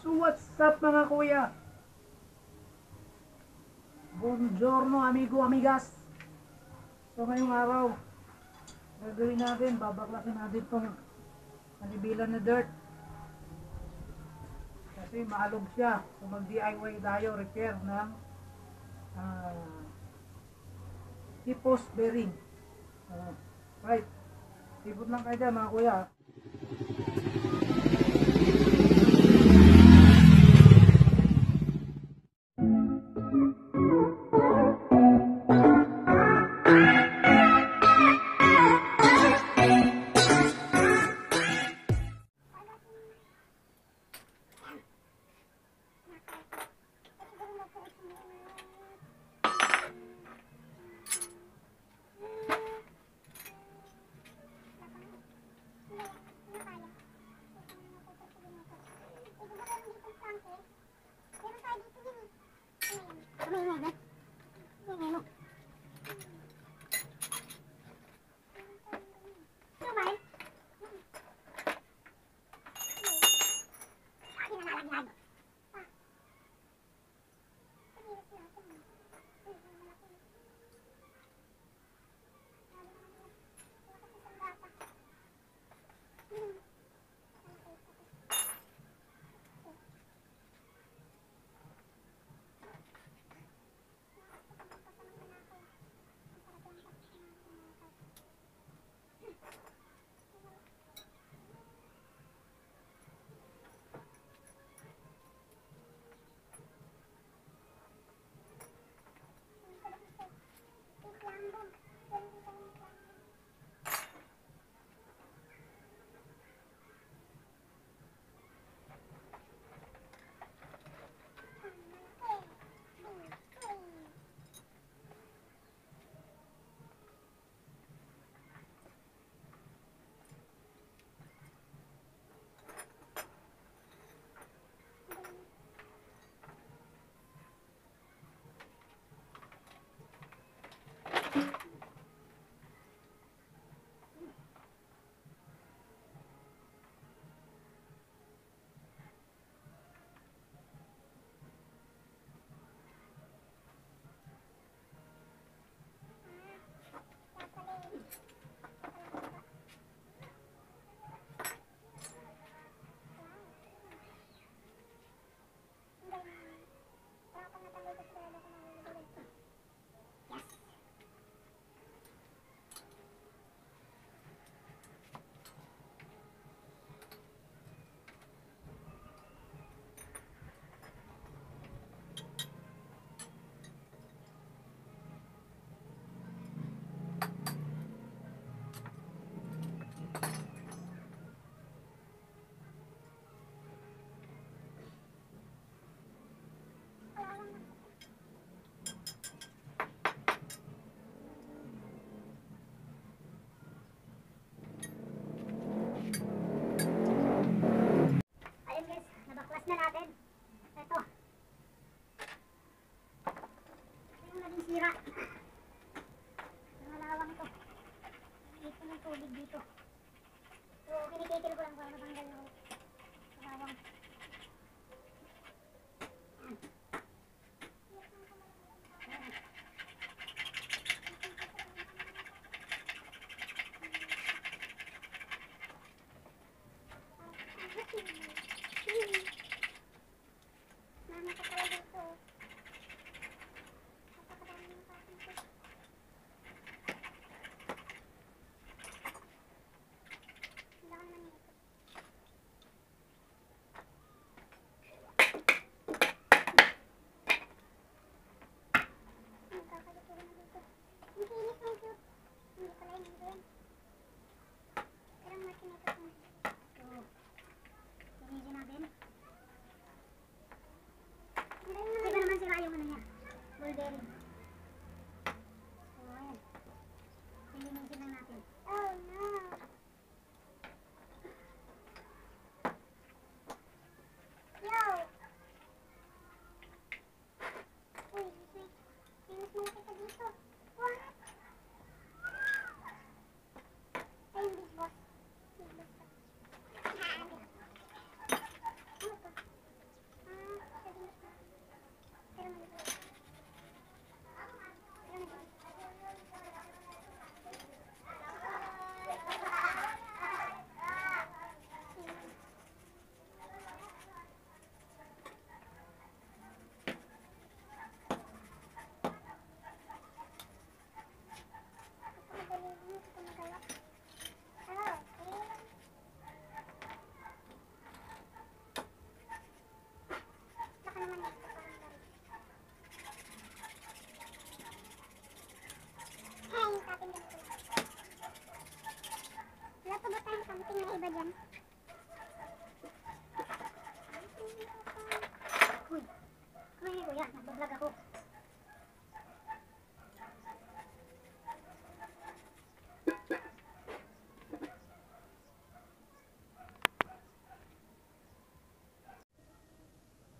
So what's up mga kuya? Buongiorno amigo amigas. So ngayong araw, gagawin natin, babaklasin natin itong manibilan na dirt. Kasi maalog siya. So mag-DIY tayo, repair ng hipos bearing. Right. Sipot lang kayo dyan mga kuya.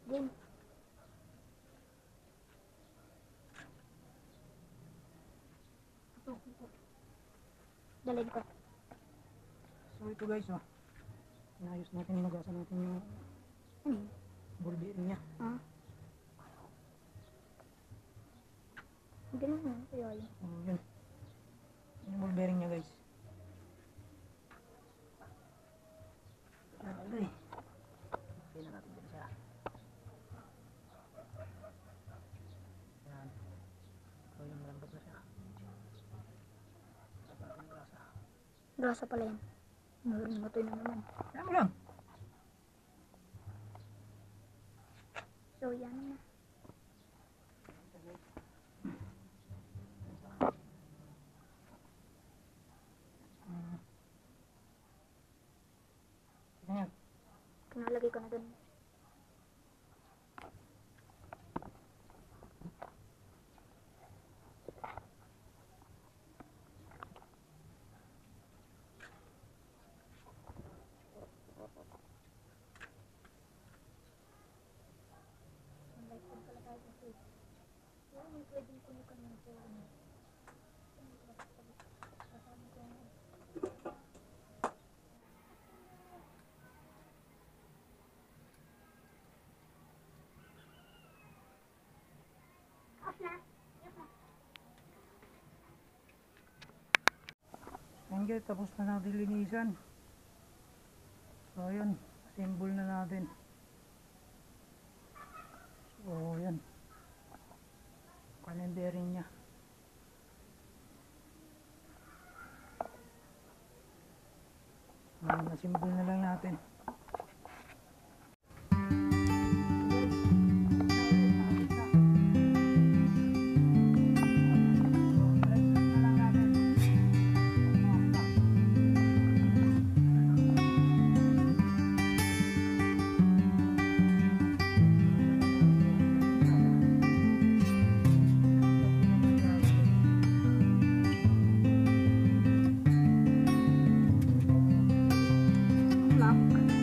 Game. Dalhin ko. So ito guys, oh. Inayos natin, inugasan natin yung Ano yun? ball bearing niya. Ah? Ganun na. Kaya yun. So yun. Yun yung ball bearing niya guys. Lalagay. Okay na natin din siya. Yan. So yung malambot na siya. Tapos natin grasa. Grasa pala yan. Matay na naman. Kaya mo lang. So yan na. Yan. Pinalagay ko na dun. Yan guys, tapos na natin linisan. So yun, assemble na natin. So yan. Kanan bearing niya. Assemble na lang natin. Lock.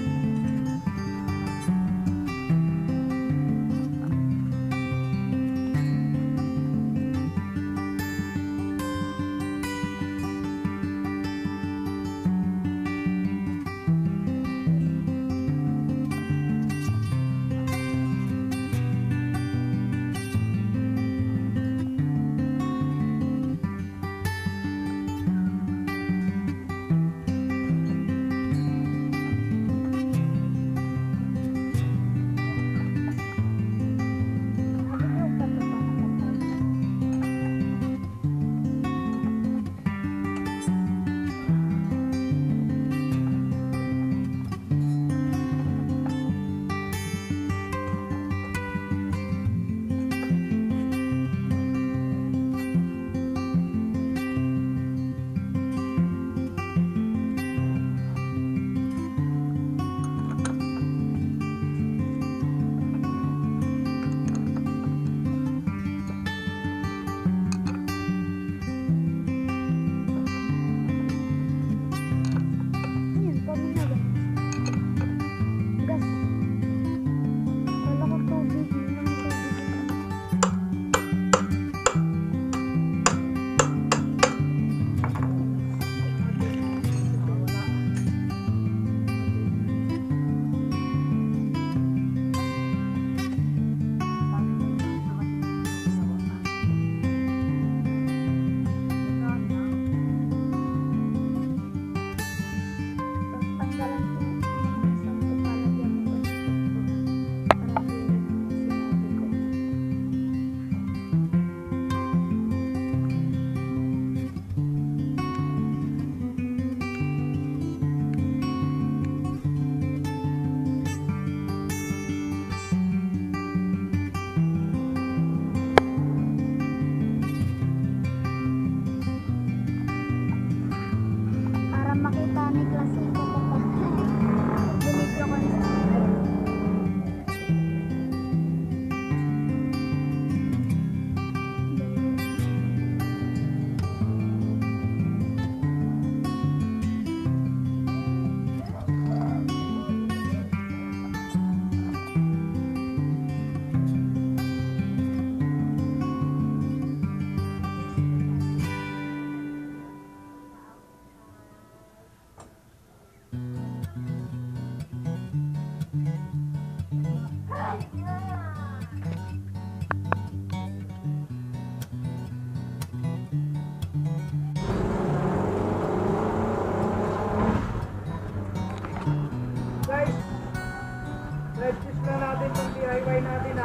Side twist lang natin itong DIY natin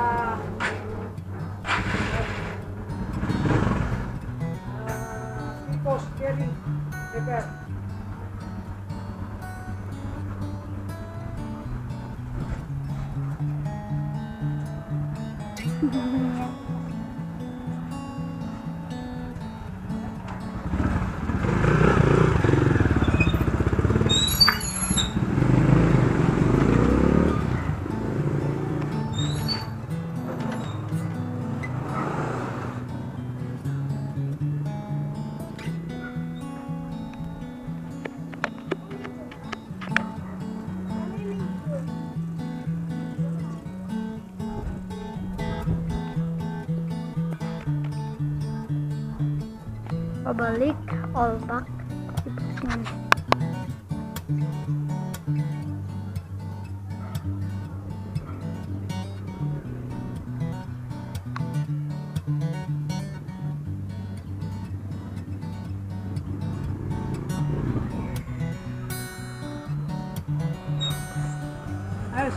Picos Jelly Pepper. Pabalik, all back. Ipusin. Ayos.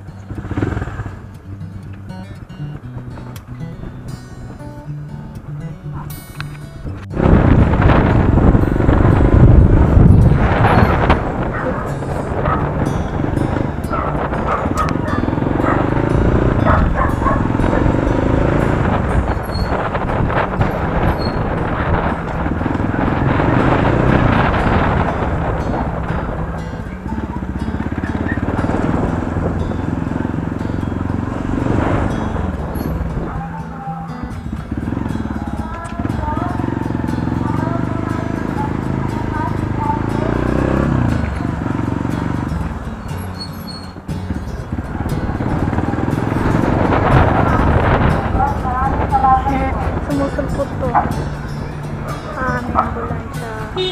Sumusulpot to. May ambulansya.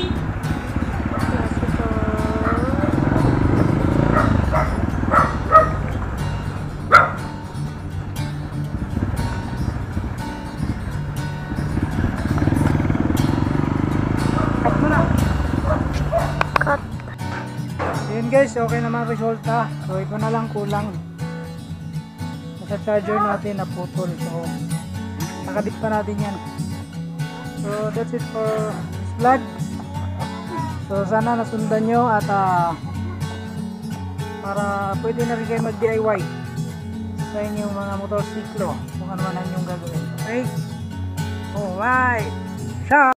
Klase to. Cut mo na. Cut. Yun guys, okay naman resulta. So ito na lang kulang. Nasa charger natin na putol. So nakadip pa natin yan. So that's it for this vlog. So sana nasundan nyo at para pwede na rin kayo mag DIY sa inyong mga motorsiklo kung ano man ang inyong gagawin. Okay? Alright! Ciao!